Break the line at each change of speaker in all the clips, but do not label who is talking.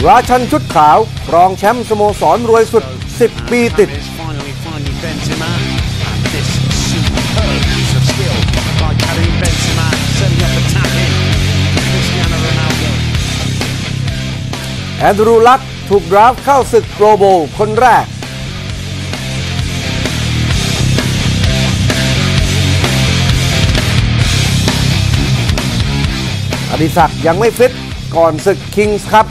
ราชันชุดขาวรองแชมป์สโมสรรวยสุด10 ปีติดแอนดรูว์ ลักถูกดราฟเข้าศึกโปรโบว์คนแรกอดิศักดิ์ยังไม่ฟิตก่อนศึกคิงส์ครับ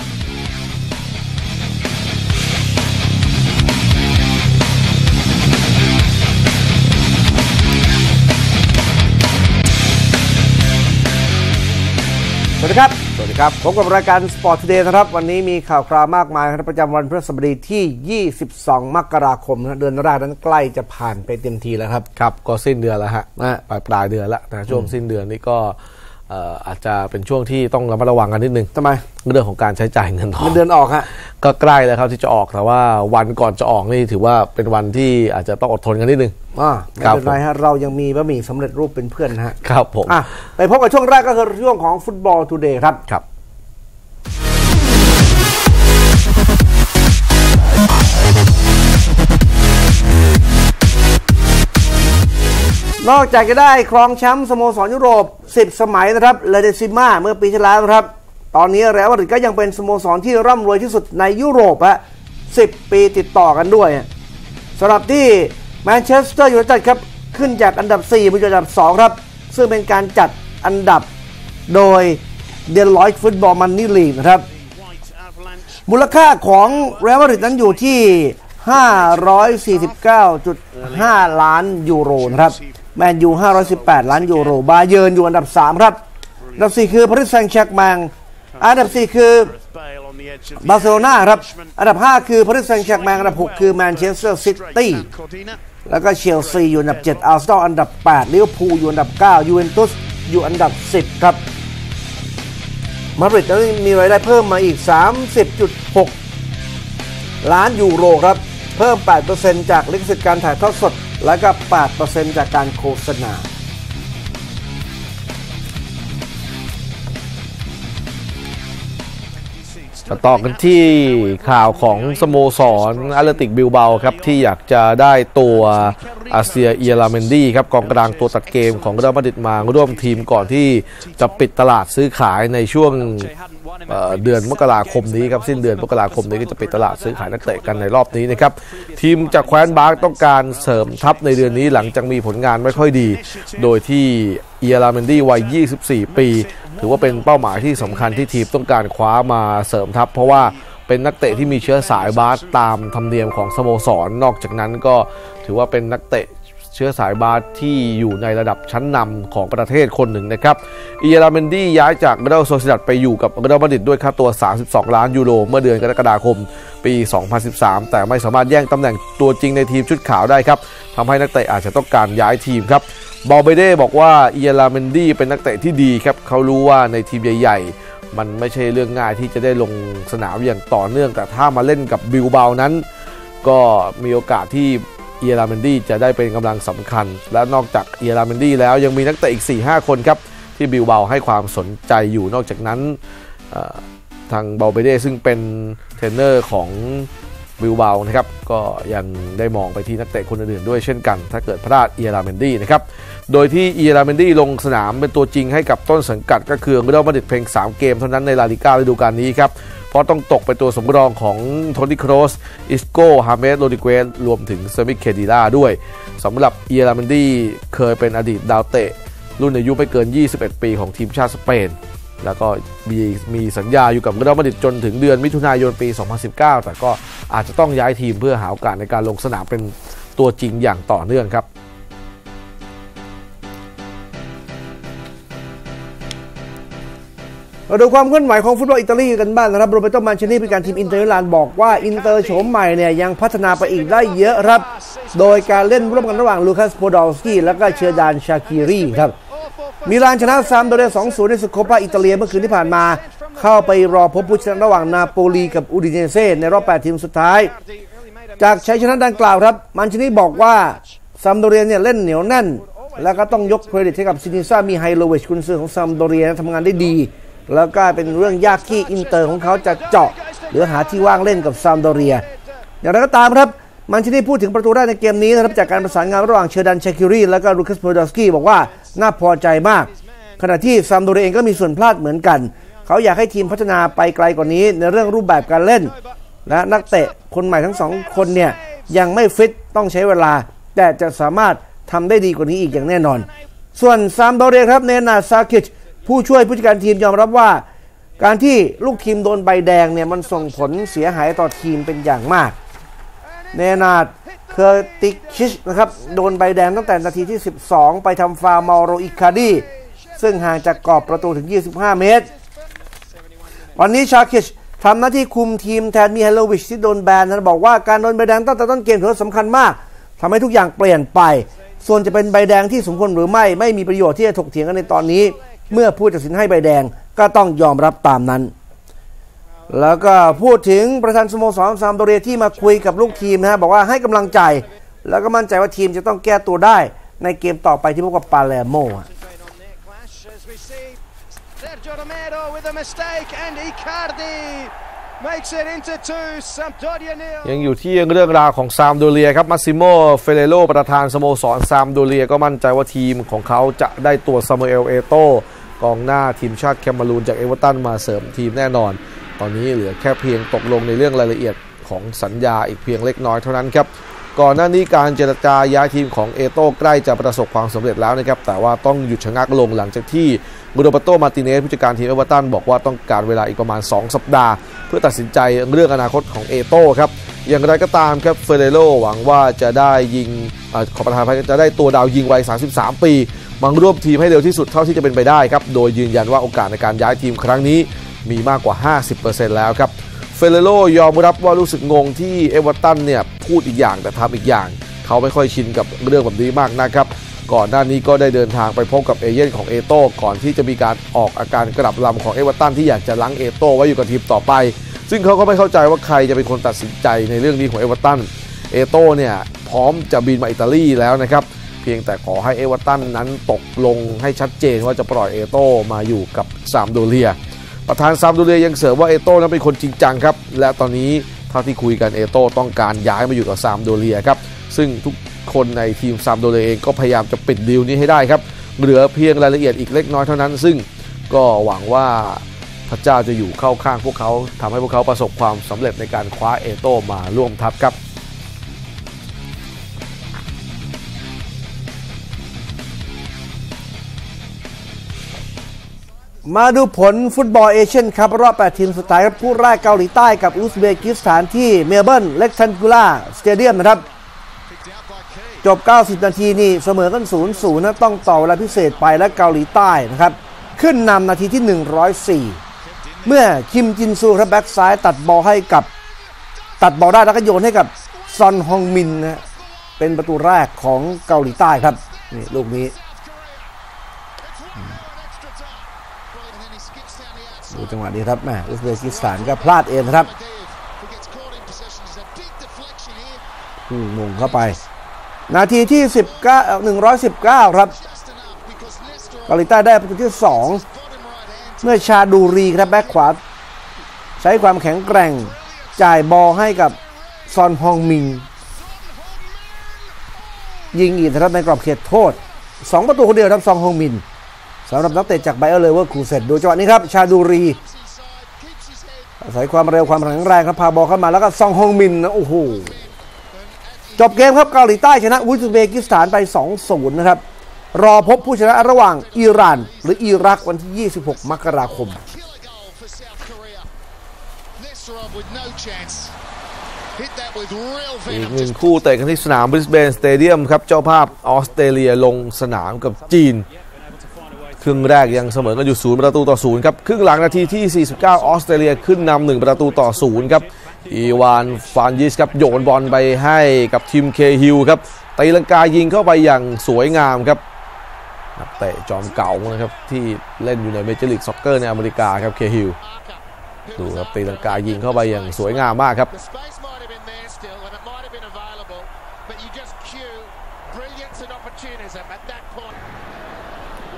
สวัสดีครับพบกับรายการ Sport Today นะครับวันนี้มีข่าวคราวมากมายครับประจำวันพฤหัสบดีที่22 มกราคมนะเดือนแรกนั้นใกล้จะผ่านไปเต็มทีแล้วครับ
ก็สิ้นเดือนแล้วฮะปลายเดือนแล้วนะช่วงสิ้นเดือนนี้ก็อาจจะเป็นช่วงที่ต้องระมัดระวังกันนิดนึง
ทำไม
เรื่องของการใช้จ่ายเงิน
เดือนออกฮะ
ก็ใกล้แล้วครับที่จะออกแต่ว่าวันก่อนจะออกนี่ถือว่าเป็นวันที่อาจจะต้องอดทนกันนิดนึง
ไม่เป็นไรฮะเรายังมีบะหมี่สำเร็จรูปเป็นเพื่อนนะฮะ
ครับผม
ไปพบกับช่วงแรกก็คือช่วงของฟุตบอลทูเดย์ครับนอกจากจะได้ครองแชมป์สโมสรยุโรป10 สมัยนะครับเลเดซิม่าเมื่อปีที่แล้วครับตอนนี้เรอัลมาดริดก็ยังเป็นสโมสรที่ร่ำรวยที่สุดในยุโรป10 ปีติดต่อกันด้วยสำหรับที่แมนเชสเตอร์ยูไนเต็ดครับขึ้นจากอันดับ4มาอยู่อันดับ2ครับซึ่งเป็นการจัดอันดับโดยเดลอยต์ฟุตบอลมันนี่ลีกนะครับมูลค่าของเรอัลมาดริดนั้นอยู่ที่549.5 ล้านยูโรนะครับแมนยู518 ล้านยูโรบาเยิร์นอยู่อันดับ3ครับอันดับ4คือปารีสแซงต์แชร์กแมงอันดับ4คือบาร์เซโลนาครับอันดับ5คือปารีสแซงต์แชร์กแมงอันดับ6คือแมนเชสเตอร์ซิตี้แล้วก็เชลซีอยู่อันดับ7อาร์เซนอลอันดับ8ลิเวอร์พูลอยู่อันดับ9ยูเวนตุสอยู่อันดับ10ครับมาดริดมีรายได้เพิ่มมาอีก 30.6 ล้านยูโรครับเพิ่ม 8% จากลิขสิทธิ์การถ่ายทอดสดและก็ 8% จากการโฆษณา
ต่อกันที่ข่าวของสโมสรแอตเลติกบิลเบาครับที่อยากจะได้ตัวอาเซียเอียราเมนดี้ครับกองกลางตัวตัดเกมของเรอัลมาดริดมาร่วมทีมก่อนที่จะปิดตลาดซื้อขายในช่วงเดือนมกราคมนี้ครับสิ้นเดือนมกราคมนี้ก็จะปิดตลาดซื้อขายนักเตะกันในรอบนี้นะครับทีมจากแคว้นบาร์กต้องการเสริมทัพในเดือนนี้หลังจากมีผลงานไม่ค่อยดีโดยที่เอียราเมนดี้วัย24 ปีถือว่าเป็นเป้าหมายที่สำคัญที่ทีมต้องการคว้ามาเสริมทัพเพราะว่าเป็นนักเตะที่มีเชื้อสายบาสตามธรรมเนียมของสโมสรนอกจากนั้นก็ถือว่าเป็นนักเตะเชื้อสายบาสที่อยู่ในระดับชั้นนำของประเทศคนหนึ่งนะครับเอียราเมนดี้ย้ายจากเรอัลโซซิดัดไปอยู่กับเรอัลมาดริดด้วยค่าตัว32 ล้านยูโรเมื่อเดือนกรกฎาคมปี 2013แต่ไม่สามารถแย่งตำแหน่งตัวจริงในทีมชุดขาวได้ครับทำให้นักเตะอาจจะต้องการย้ายทีมครับบอลเบเด้บอกว่าเอียราเมนดี้เป็นนักเตะที่ดีครับเขารู้ว่าในทีมใหญ่ๆมันไม่ใช่เรื่องง่ายที่จะได้ลงสนามอย่างต่อเนื่องแต่ถ้ามาเล่นกับบิลเบานั้นก็มีโอกาสที่เอียราเมนดี้จะได้เป็นกำลังสำคัญและนอกจากเอียราเมนดี้แล้วยังมีนักเตะอีก 4-5 คนครับที่บิลเบาให้ความสนใจอยู่นอกจากนั้นทางบอลเบเด้ซึ่งเป็นเทรนเนอร์ของบิลเบานะครับก็ยังได้มองไปที่นักเตะคนอื่นๆด้วยเช่นกันถ้าเกิดพลาดเอียราเมนดี้นะครับโดยที่เอียราเมนดี้ลงสนามเป็นตัวจริงให้กับต้นสังกัดก็คือเรอัลมาดริดเพียง3 เกมเท่านั้นในลาลิก้าฤดูกาลนี้ครับเพราะต้องตกเป็นตัวสำรองของโทนี่โครสอิสโก้ฮาเมสโรดิเกสรวมถึงเซมิเคดิล่าด้วยสำหรับเอียราเมนดี้เคยเป็นอดีตดาวเตะรุ่นอายุไม่เกิน21 ปีของทีมชาติสเปนแล้วก็มีสัญญาอยู่กับเรอัลมาดริดจนถึงเดือนมิถุนายนปี 2019 แต่ก็อาจจะต้องย้ายทีมเพื่อหาโอกาสในการลงสนามเป็นตัวจริงอย่างต่อเนื่องครับ
เราดูความเคลื่อนไหวของฟุตบอลอิตาลีกันบ้างนะครับโรเบโต มันชินีผู้จัดการทีมอินเตอร์มิลานบอกว่าอินเตอร์โฉมใหม่เนี่ยยังพัฒนาไปอีกได้เยอะครับโดยการเล่นร่วมกันระหว่างลูคัส โพดอลสกี้และก็เชอร์ดาน ชาคิรีครับมิลานชนะซามโดเร 2-0 ในศึกโคปาอิตาเลียเมื่อคืนที่ผ่านมาเข้าไปรอพบผู้ชนะระหว่างนาโปลีกับอูดิเนเซ่ในรอบ8 ทีมสุดท้ายจากชัยชนะดังกล่าวครับมันชินีบอกว่าซามโดเรียเนี่ยเล่นเหนียวแน่นและก็ต้องยกเครดิตให้กับซินิซ่า มิไฮโลวิชกุนซือของซามโดเรียทำงานได้ดีแล้วก็เป็นเรื่องยากที่อินเตอร์ของเขาจะเจาะหรือหาที่ว่างเล่นกับซามโดเรียอย่างไรก็ตามครับมันที่ได้พูดถึงประตูแรกในเกมนี้นะครับจากการประสานงานระหว่างเชอร์ดัน ชาคิรีและก็ลูคัส โพดอลสกี้บอกว่าน่าพอใจมากขณะที่ซามโดเรียเองก็มีส่วนพลาดเหมือนกันเขาอยากให้ทีมพัฒนาไปไกลกว่านี้ในเรื่องรูปแบบการเล่นและนักเตะคนใหม่ทั้ง2คนเนี่ยยังไม่ฟิตต้องใช้เวลาแต่จะสามารถทำได้ดีกว่านี้อีกอย่างแน่นอนส่วนซามโดเรียครับเนนาซาคิชผู้ช่วยผู้จัดการทีมยอมรับว่าการที่ลูกทีมโดนใบแดงเนี่ยมันส่งผลเสียหายต่อทีมเป็นอย่างมากเนนาเคอร์ติชิชนะครับโดนใบแดงตั้งแต่นาทีที่12ไปทำฟาวล์มาโรอิคาดีซึ่งห่างจากกรอบประตูถึง25เมตรวันนี้ชาคิชทำหน้าที่คุมทีมแทนมิฮาโลวิชที่โดนแบนนะบอกว่าการโดนใบแดงตั้งแต่ต้นเกมถือว่าสำคัญมากทำให้ทุกอย่างเปลี่ยนไปส่วนจะเป็นใบแดงที่สมควรหรือไม่มีประโยชน์ที่จะถกเถียงกันในตอนนี้เมื่อผู้ตัดสินให้ใบแดงก็ต้องยอมรับตามนั้นแล้วก็พูดถึงประธานสโมสรซามโดเรียที่มาคุยกับลูกทีมนะบอกว่าให้กำลังใจแล้วก็มั่นใจว่าทีมจะต้องแก้ตัวได้ในเกมต่อไปที่พบกับปาเลโม
ยังอยู่ที่เรื่องราวของซามโดเรียครับมาซิโม เฟเรโรประธานสโมสรซามโดเรียก็มั่นใจว่าทีมของเขาจะได้ตัวซามูเอล เอโตกองหน้าทีมชาติแคเมรูนจากเอเวอร์ตันมาเสริมทีมแน่นอนตอนนี้เหลือแค่เพียงตกลงในเรื่องรายละเอียดของสัญญาอีกเพียงเล็กน้อยเท่านั้นครับก่อนหน้านี้การเจรจาย้ายทีมของเอโต้ใกล้จะประสบความสำเร็จแล้วนะครับแต่ว่าต้องหยุดชะงักลงหลังจากที่โรเบโต มาร์ติเนสผู้จัดการทีมเอเวอร์ตันบอกว่าต้องการเวลาอีกประมาณ2 สัปดาห์เพื่อตัดสินใจเรื่องอนาคตของเอโต้ครับอย่างไรก็ตามครับเฟเรโรหวังว่าจะได้ยิงขอประทานภัยจะได้ตัวดาวยิงวัย33 ปีมาร่วมทีมให้เร็วที่สุดเท่าที่จะเป็นไปได้ครับโดยยืนยันว่าโอกาสในการย้ายทีมครั้งนี้มีมากกว่า 50% แล้วครับเฟเรโรยอมรับว่ารู้สึกงงที่เอเวอร์ตันเนี่ยพูดอีกอย่างแต่ทำอีกอย่างเขาไม่ค่อยชินกับเรื่องแบบนี้มากนะครับก่อนหน้านี้ก็ได้เดินทางไปพบกับเอเย่นของเอโต้ก่อนที่จะมีการออกอาการกลับลำของเอเวอร์ตันที่อยากจะล้างเอโต้ไว้อยู่กับทีมต่อไปซึ่งเขาก็ไม่เข้าใจว่าใครจะเป็นคนตัดสินใจในเรื่องนี้ของเอเวอร์ตันเอโต้เนี่ยพร้อมจะบินมาอิตาลีแล้วนะครับเพียงแต่ขอให้เอเวอร์ตันนั้นตกลงให้ชัดเจนว่าจะปล่อยเอโต้มาอยู่กับซามโดเรียประธานซามโดเรียยังเสริมว่าเอโต้นั้นเป็นคนจริงจังครับและตอนนี้เท่าที่คุยกันเอโต้ต้องการย้ายมาอยู่กับซามโดเรียครับซึ่งทุกคนในทีมซามโดเรียเองก็พยายามจะปิดดีลนี้ให้ได้ครับเหลือเพียงรายละเอียดอีกเล็กน้อยเท่านั้นซึ่งก็หวังว่าพระเจ้าจะอยู่เข้าข้างพวกเขาทำให้พวกเขาประสบความสำเร็จในการคว้าเอโต้มาร่วมทัพครับ
มาดูผลฟุตบอลเอเชียนคัพรอบ8 ทีมสุดท้ายครับคู่แรกเกาหลีใต้กับอุซเบกิสถานที่เมลเบิร์นเล็กทันกูล่าสเตเดียมนะครับจบ90 นาทีนี่เสมอกัน 0-0 นะต้องต่อเวลาพิเศษไปและเกาหลีใต้นะครับขึ้นนำนาทีที่104เมื่อคิมจินซูครับแบ็กซ้ายตัดบอลได้แล้วก็โยนให้กับซอนฮองมินนะเป็นประตูแรกของเกาหลีใต้ครับนี่ลูกนี้ดูจังหวะนี้ครับแม่อุซเบกิสถานก็พลาดเองครับมงเข้าไปนาทีที่119ครับเกาหลีใต้ได้ประตูที่2เมื่อชาดูรีครับแบ็คขวาใช้ความแข็งแกร่งจ่ายบอลให้กับซอนฮองมินยิงอีกนะครับในกรอบเขตโทษ2 ประตูคนเดียวครับซอนฮองมินสำหรับนักเตะจากไบเออร์เลเวอร์คูเซนดูจังหวะนี้ครับชาดูรีอาศัยความเร็วความแข็งแรงครับพาบอลเข้ามาแล้วก็ซองฮงมินนะโอ้โหจบเกมครับเกาหลีใต้ชนะอุซเบกิสถานไป 2-0 นะครับรอพบผู้ชนะระหว่างอิหร่านหรืออิรักวันที่26 มกราคม
อีกหนึ่งคู่เตะกันที่สนามบริสเบนสเตเดียมครับเจ้าภาพออสเตรเลียลงสนามกับจีนครึ่งแรกยังเสมอกันอยู่0-0ครับครึ่งหลังนาทีที่49ออสเตรเลียขึ้นนำ1-0ครับอีวานฟานยิสครับโยนบอลไปให้กับทีมเคฮิลครับตีลังกายิงเข้าไปอย่างสวยงามครับนักเตะจอมเก่านะครับที่เล่นอยู่ในเมเจอร์ลีกซ็อกเกอร์ในอเมริกาครับเคฮิลดูครับตีลังกายิงเข้าไปอย่างสวยงามมากครับ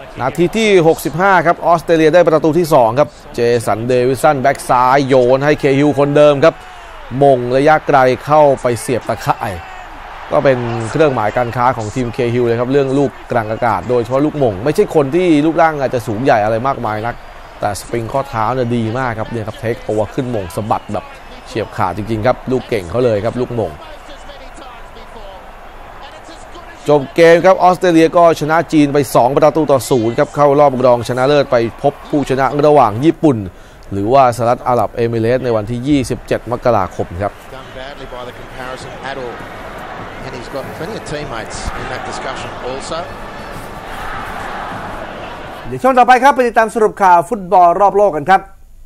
นาทีที่ 65 ครับออสเตรเลียได้ประตูที่ 2 ครับเจสันเดวิสันแบ็กซ้ายโยนให้เคฮิลคนเดิมครับมงระยะไกลเข้าไปเสียบตะข่ายก็เป็นเครื่องหมายการค้าของทีมเคฮิลเลยครับเรื่องลูกกลางอากาศโดยเฉพาะลูกมงไม่ใช่คนที่รูปร่างอาจจะสูงใหญ่อะไรมากมายนักแต่สปริงข้อเท้าเนี่ยดีมากครับเนี่ยครับเทคตัวขึ้นมงสะบัดแบบเฉียบขาดจริงๆครับลูกเก่งเขาเลยครับลูกมงจบเกมครับออสเตรเลียก็ชนะจีนไป2-0ครับเข้ารอบรองชนะเลิศไปพบผู้ชนะระหว่างญี่ปุ่นหรือว่าสหรัฐอาหรับเอมิเรตส์ในวันที่ 27 มกราคมครับ
เดี๋ยวช่วงต่อไปครับไปติดตามสรุปข่าวฟุตบอลรอบโลกกันครับ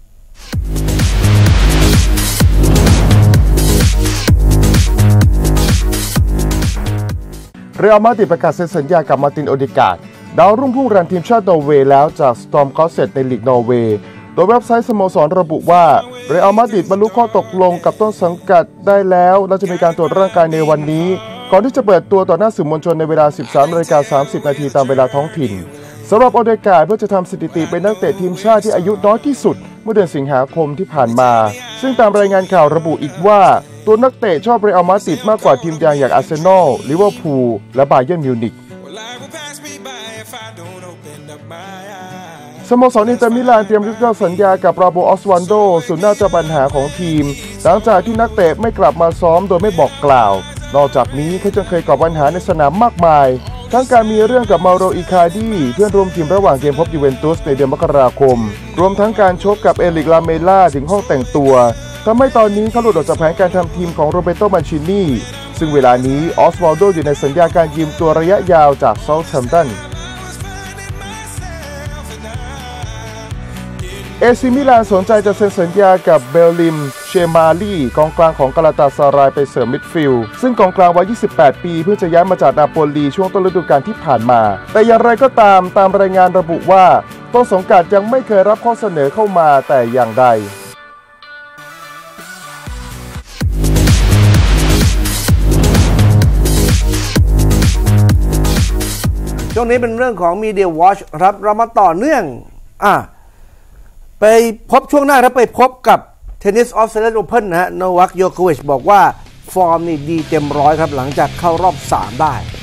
เรอัลมาดริดประกาศเซ็นสัญญากับมาร์ตินโอเดการ์ดดาวรุ่งพุ่งแรงทีมชาตินอร์เวย์แล้วจากสตอร์มกอสเซตในลีกนอร์เวย์โดยเว็บไซต์สโมสรระบุว่าเรอัลมาดริดบรรลุข้อตกลงกับต้นสังกัดได้แล้วและจะมีการตรวจร่างกายในวันนี้ก่อนที่จะเปิดตัวต่อหน้าสื่อมวลชนในเวลา 13:30 นาทีตามเวลาท้องถิ่นสำหรับโอเดการ์ดเพื่อจะทำสถิติเป็นนักเตะทีมชาติที่อายุน้อยที่สุดเมื่อเดือนสิงหาคมที่ผ่านมาซึ่งตามรายงานข่าวระบุอีกว่าตัวนักเตะชอบเรอัลมาดริดมากกว่าทีมใหญ่อย่างอาร์เซนอลลิเวอร์พูลและบาเยิร์นมิวนิกสโมสรอินเตอร์มิลานเตรียมยกเลิกสัญญากับราโบออสวันโดศูนย์หน้าเจ้าปัญหาของทีมหลังจากที่นักเตะไม่กลับมาซ้อมโดยไม่บอกกล่าวนอกจากนี้เขาจะเคยก่อปัญหาในสนามมากมายทั้งการมีเรื่องกับมาโรอิคาร์ดีเพื่อนร่วมทีมระหว่างเกมพบยูเวนตุสในเดือนมกราคมรวมทั้งการชกกับเอริก ลาเมล่าถึงห้องแต่งตัวทำให้ตอนนี้เขาหลุดออกจากแผนการทำทีมของโรเบโต มันชินีซึ่งเวลานี้ออสวาลโดอยู่ในสัญญาการยืมตัวระยะยาวจากเซาท์แฮมป์ตันเอซิมิลานสนใจจะเซ็นสัญญากับเบลลิมเชมาลีกองกลางของกาลาตาซารายไปเสริมมิดฟิลด์ซึ่งกองกลางวัย 28 ปีเพิ่งจะย้ายมาจากนาโปลีช่วงต้นฤดูกาลที่ผ่านมาแต่อย่างไรก็ตามรายงานระบุว่าต้นสังกัดยังไม่เคยรับข้อเสนอเข้ามาแต่อย่างใด
ช่วงนี้เป็นเรื่องของ Media Watch ครับเรามาต่อเนื่องไปพบช่วงหน้าครับไปพบกับเทนนิสออสเตรเลียนโอเพ่นนะฮะโนวัค โยโควิชบอกว่าฟอร์มนี่ดีเต็มร้อยครับหลังจากเข้ารอบ3ได้